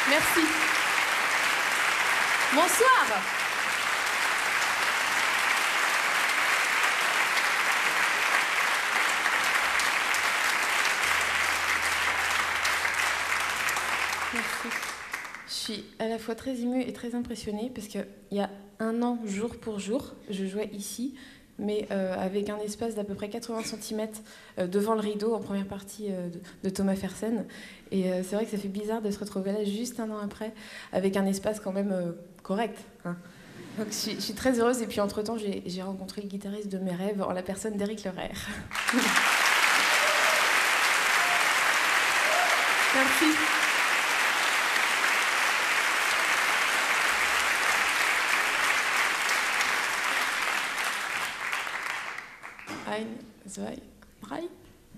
Merci. Bonsoir. Merci. Je suis à la fois très émue et très impressionnée parce qu'il y a un an, jour pour jour, je jouais ici, mais avec un espace d'à peu près 80 cm devant le rideau en première partie de Thomas Fersen. Et c'est vrai que ça fait bizarre de se retrouver là juste un an après, avec un espace quand même correct. Hein. Donc je suis très heureuse. Et puis entre-temps, j'ai rencontré le guitariste de mes rêves en la personne d'Éric Leraire. Merci. Ein, zwei, drei.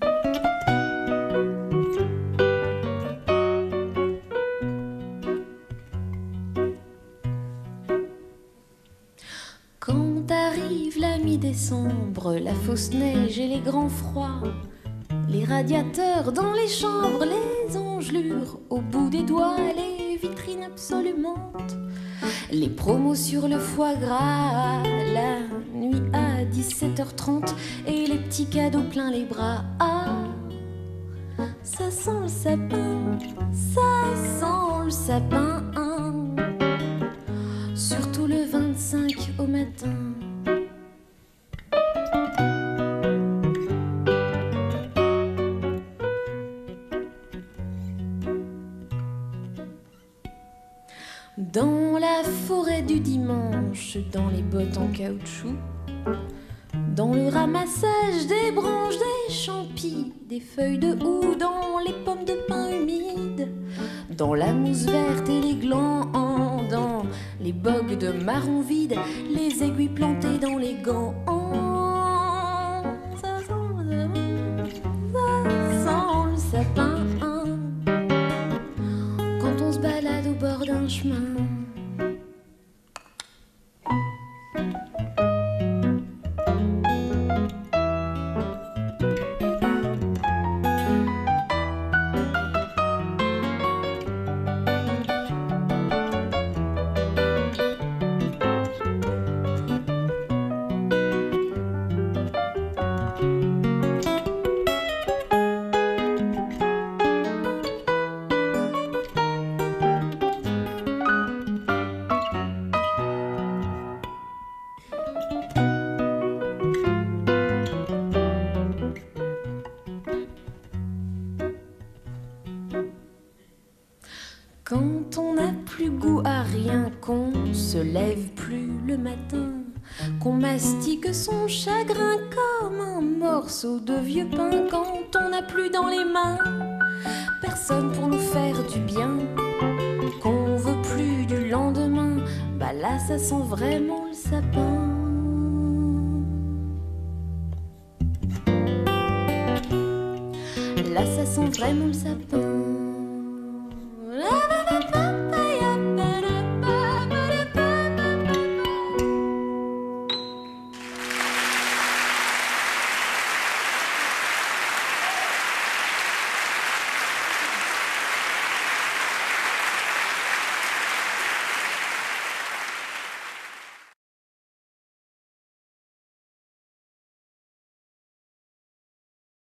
Quand arrive la mi-décembre, la fausse neige et les grands froids, les radiateurs dans les chambres, les engelures au bout des doigts, les vitrines absolument, les promos sur le foie gras, la nuit à 17h30 et les petits cadeaux plein les bras. Ah, ça sent le sapin, ça sent le sapin, surtout le 25 au matin. Dans la forêt du dimanche, dans les bottes en caoutchouc, dans le ramassage des branches, des champis, des feuilles de houx, dans les pommes de pin humides, dans la mousse verte et les glands, dans les bogues de marron vide, les aiguilles plantées dans les gants. Ça sent le sapin quand on se balade au bord d'un chemin. Quand on n'a plus goût à rien, qu'on se lève plus le matin, qu'on mastique son chagrin comme un morceau de vieux pain, quand on n'a plus dans les mains personne pour nous faire du bien, qu'on veut plus du lendemain, bah là ça sent vraiment le sapin. Là ça sent vraiment le sapin.